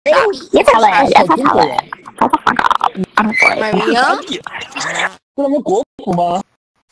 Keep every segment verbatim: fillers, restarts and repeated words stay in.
You tell it. Yes, I tell it. Shut the fuck up. I'm afraid. Maria? 这他妈国服吗？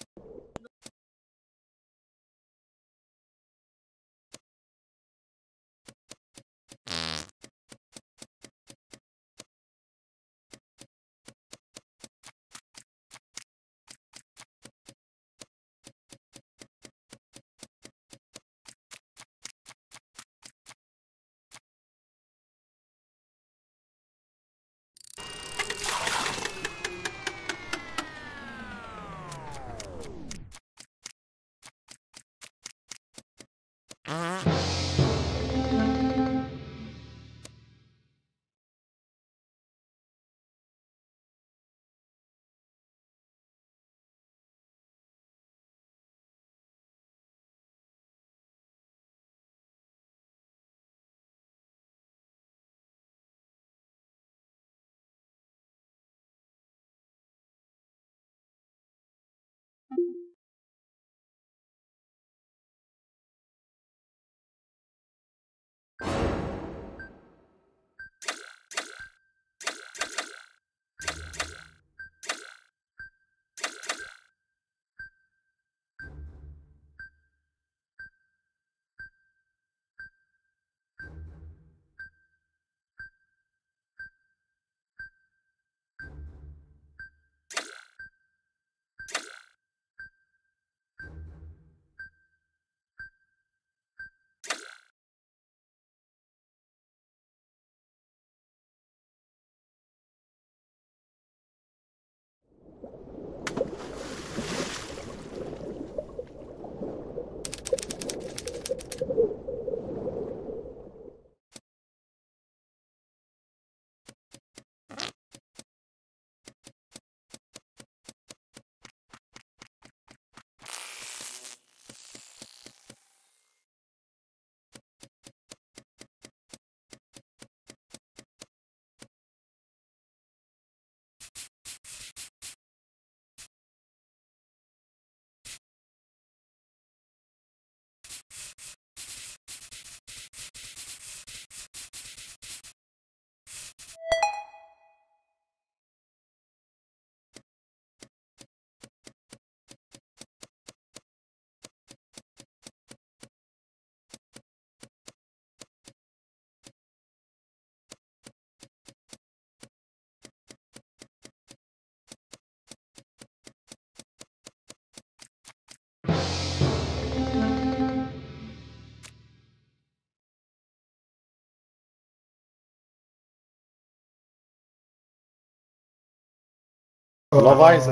Lobbies,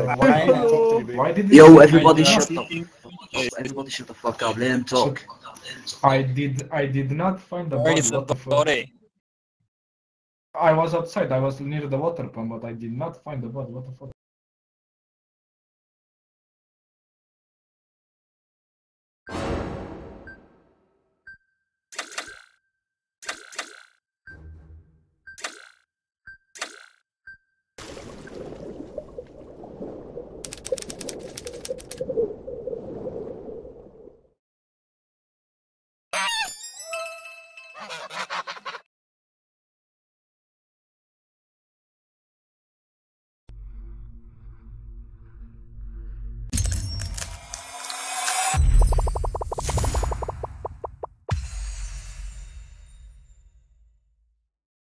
Why did Yo, everybody shut the everybody shut the fuck up. Let him talk. I did I did not find the Where body. is the What the fuck? body? I was outside. I was near the water pump, but I did not find the body. What the fuck?